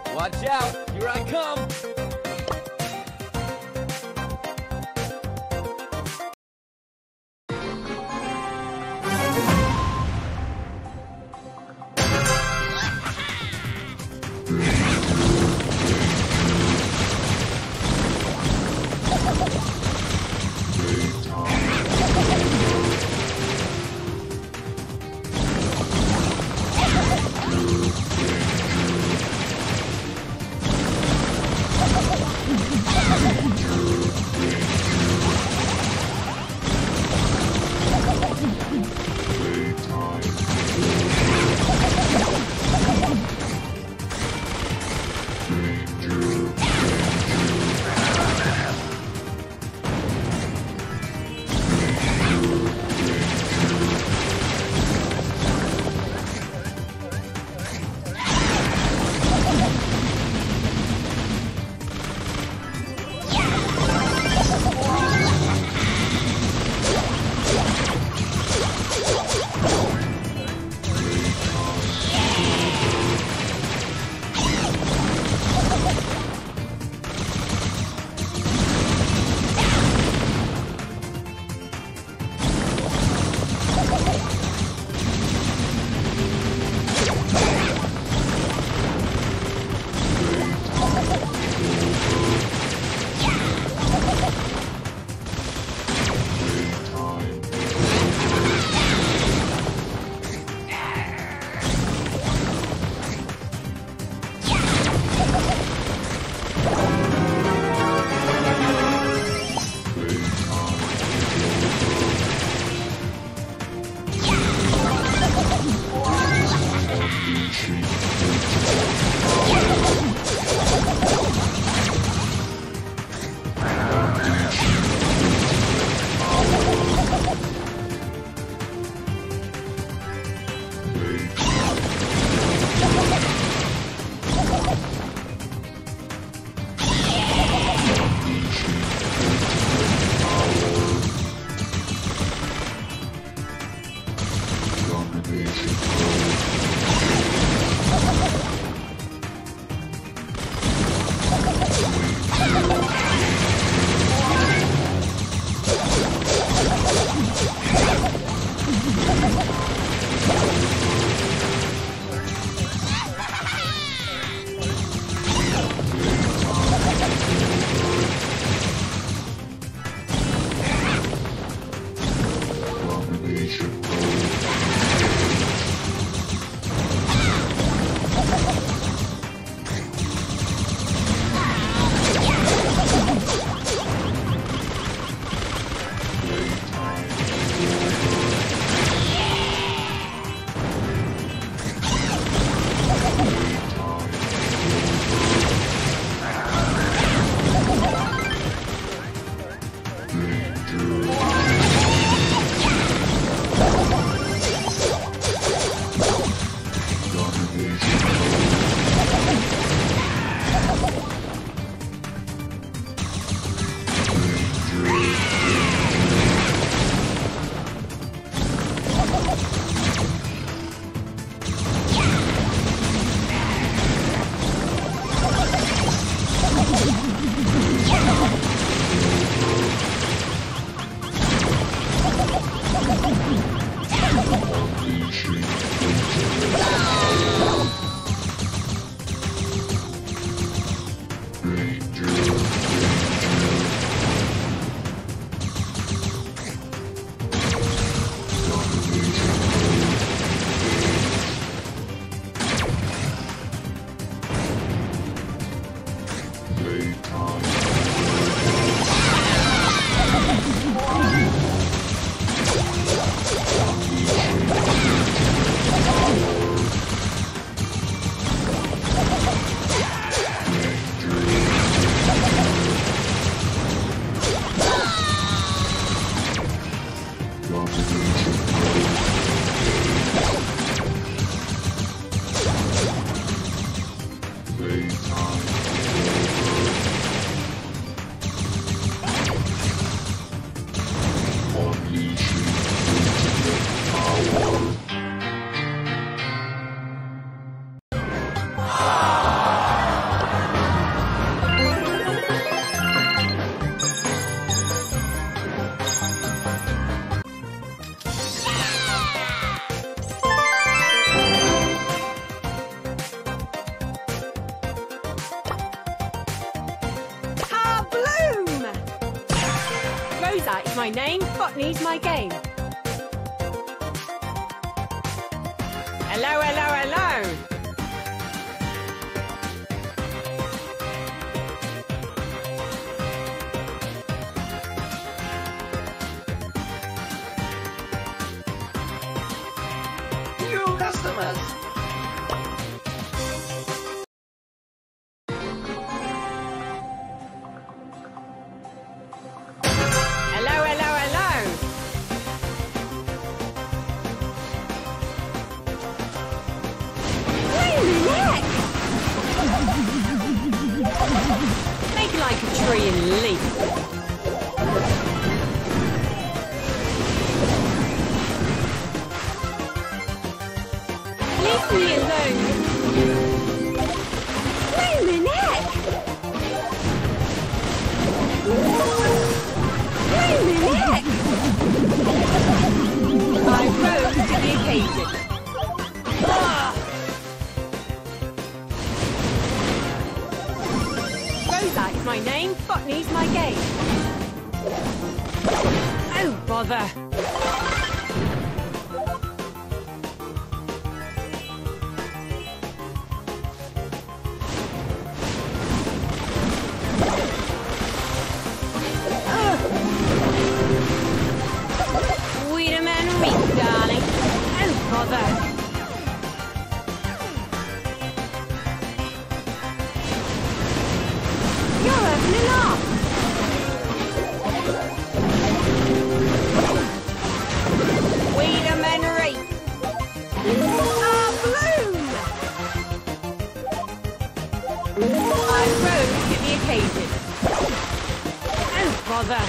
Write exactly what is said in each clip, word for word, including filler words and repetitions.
Watch out! Here I come! Rosa is my name, botany's my game. Hello, hello, hello. New customers. Hello, hello, hello. Make like a tree and leap. Leave me alone. Wait a minute. Wait a minute. I rose to the occasion. Ah! Rosa is my name, botany's my game. Oh, bother. Wait a minute, darling. Oh, bother. You're having a laugh. Wait a minute. Ah, balloon. I rose to the occasion. Oh, bother.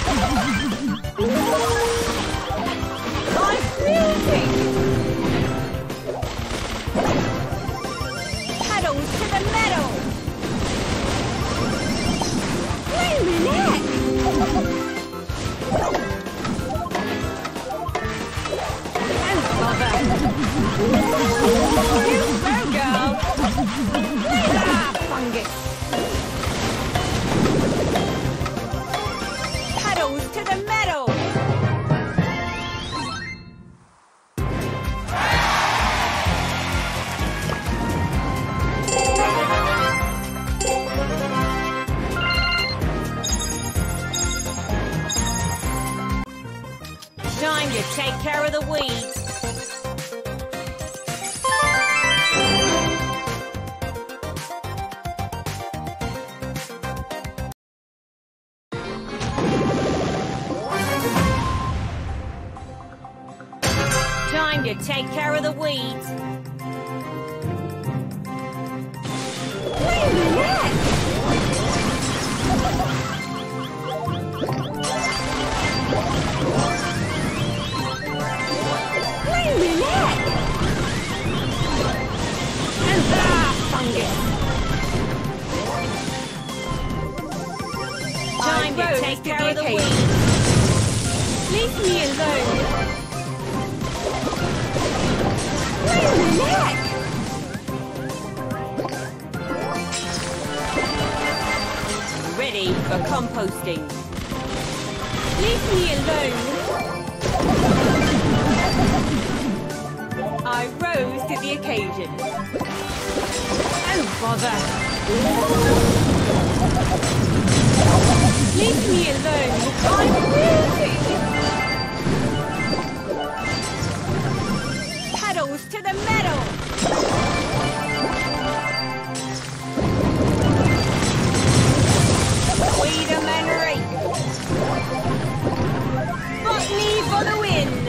I'm freezing. Pedals to the metal. Wait a minute. Oh, bother. You go, girl. Ah, fungus. Pedals to the metal. Time to take care of the weeds. Time to take care of the weeds. Wait a minute! Wait a minute! And ah, fungus! Time to take care of the weeds. Leave me alone. Wait a minute! Ready for composting. Leave me alone. I rose to the occasion. Oh, bother. Leave me alone. I'm freezing. Pedals to the metal. Wait a minute. Botany for the win.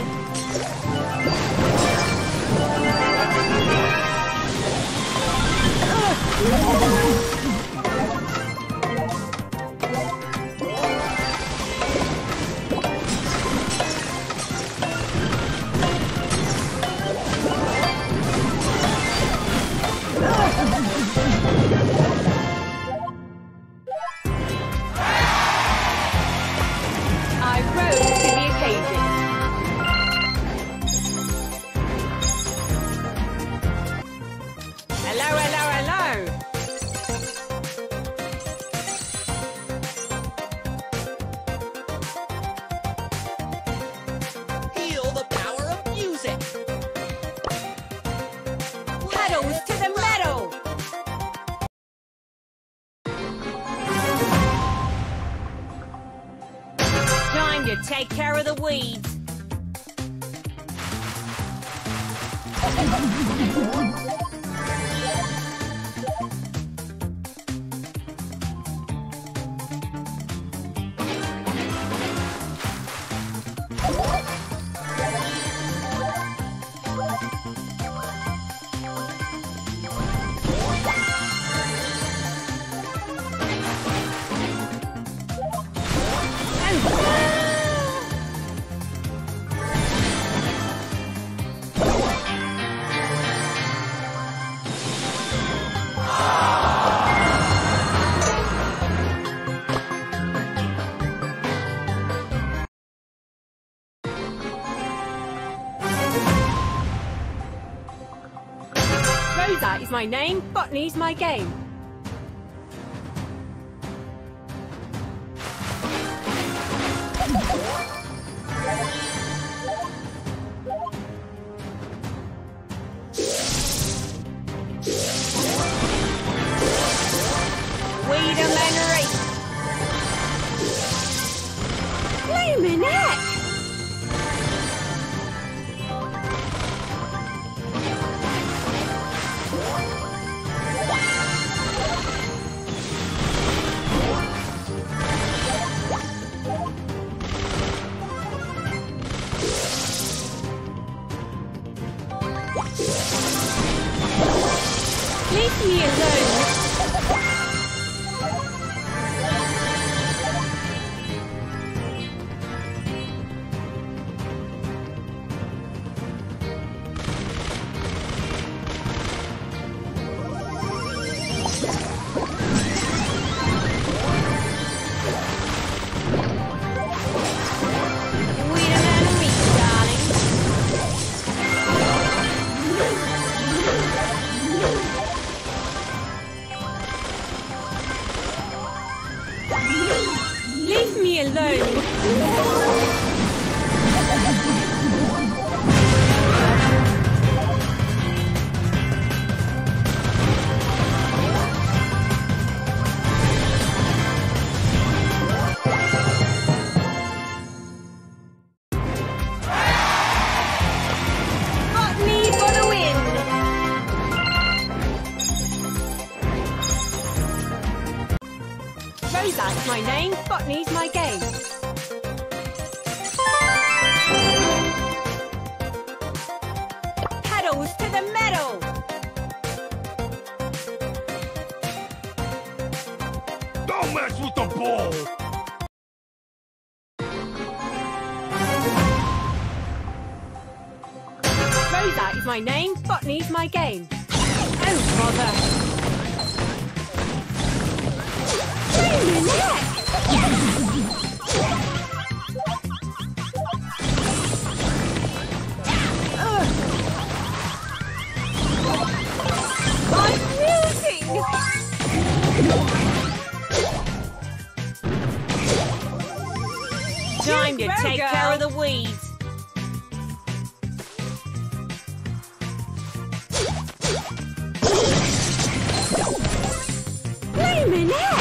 Pedals to the metal! Time to take care of the weeds. Rosa is my name, botany's my game. Weed and Mannery. Bloomin' heck! Leave me alone. Leave me alone. Botany for the win. Rosa is my name, botany's my game. Pedals to the metal. Don't mess with the ball! Rosa is my name, botany's my game. Oh, bother. I'm losing! Time to take care of the weeds. Wait a minute!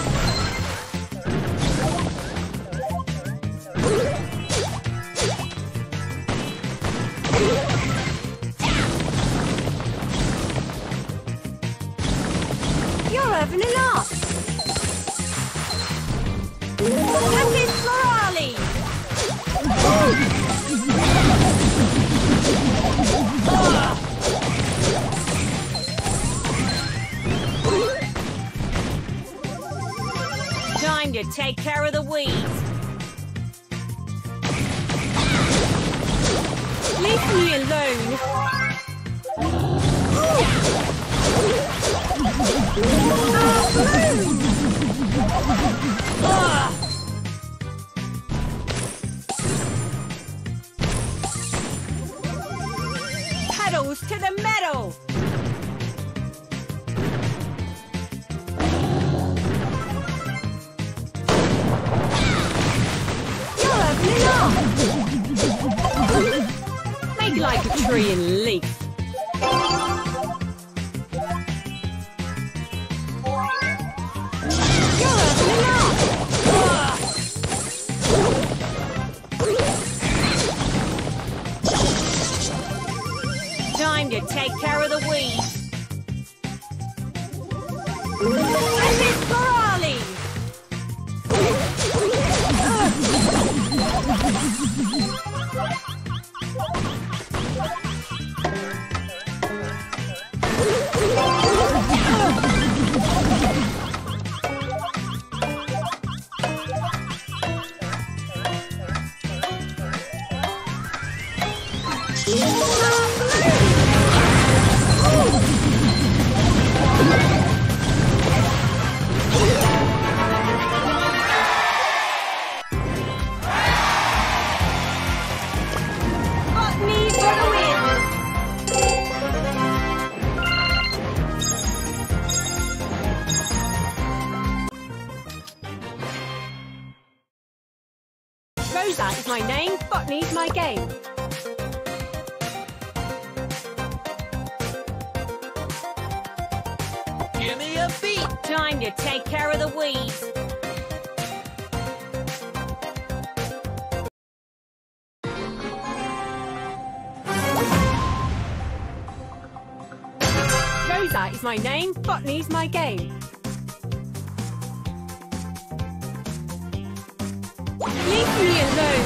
You're having a laugh. Captain Brawley. Time to take care of the weeds. Leave me alone. Oh, pedals to the metal. You're having it on. Make like a tree and leaf. to take care of the weeds. And it's Brawly! Rosa is my name, botany's my game. Give me a beat. Time to take care of the weeds. Rosa is my name, botany's my game. Leave me alone.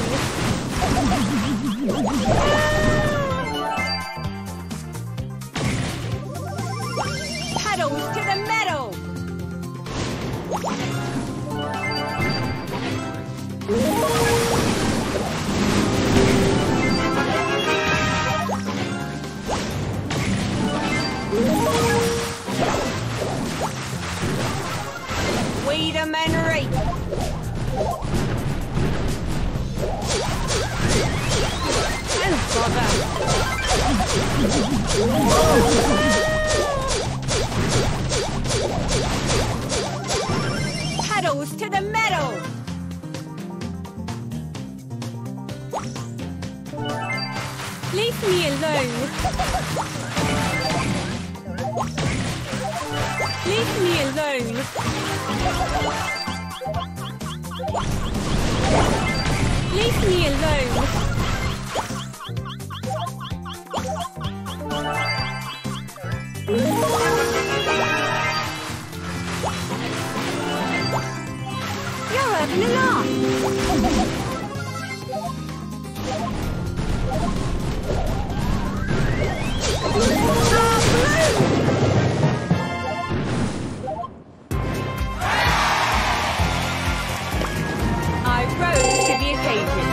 Pedals to the metal. Weed 'em and rape. And bother. Pedals to the metal. Leave me alone. Leave me alone. Leave me alone. You're having a laugh. I rose to the occasion.